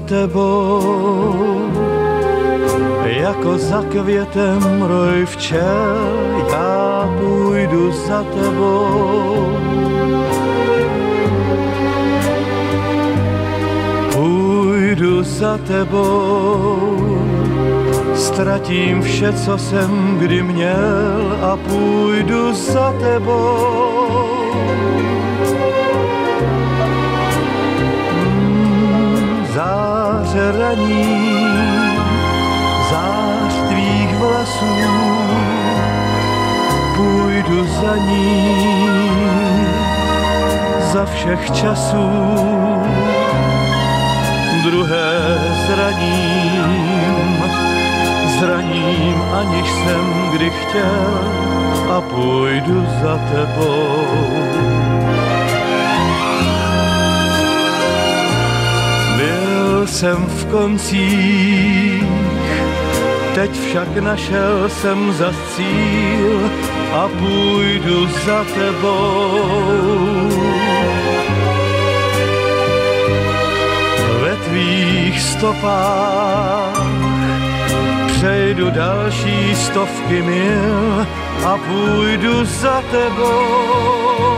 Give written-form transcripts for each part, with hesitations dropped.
tebou. Jako za květem roj včel, já půjdu za tebou. Půjdu za tebou, ztratím vše, co jsem kdy měl a půjdu za tebou. Záře raní, zář tvých vlasů, půjdu za ní, za všech časů. Druhé zraním, aniž jsem kdy chtěl a půjdu za tebou. Byl jsem v koncích, teď však našel jsem zas cíl a půjdu za tebou. Ve tvých stopách přejdu další stovky mil a půjdu za tebou.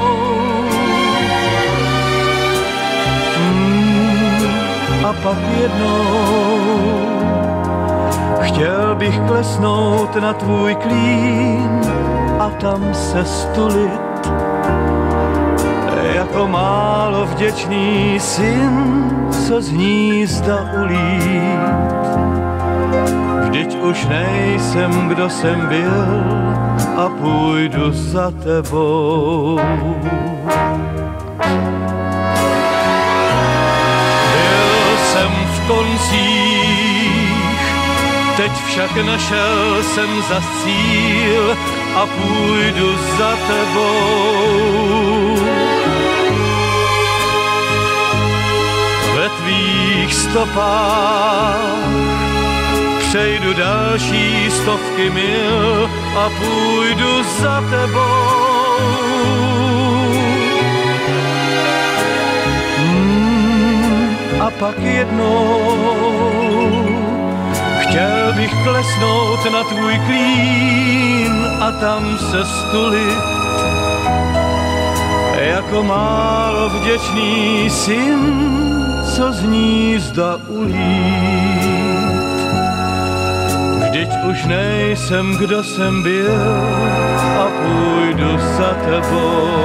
A pak jednou chtěl bych klesnout na tvůj klín a tam se stulit jako málo vděčný syn, co z hnízda ulít. Vždyť už nejsem, kdo jsem byl a půjdu za tebou. Byl jsem v koncích, teď však našel jsem zas cíl a půjdu za tebou. Ve tvých stopách přejdu další stovky mil a půjdu za tebou. A pak jednou chtěl bych klesnout na tvůj klín a tam se stulit jako málo vděčný syn, co z hnízda ulít. Vždyť už nejsem, kdo jsem byl a půjdu za tebou.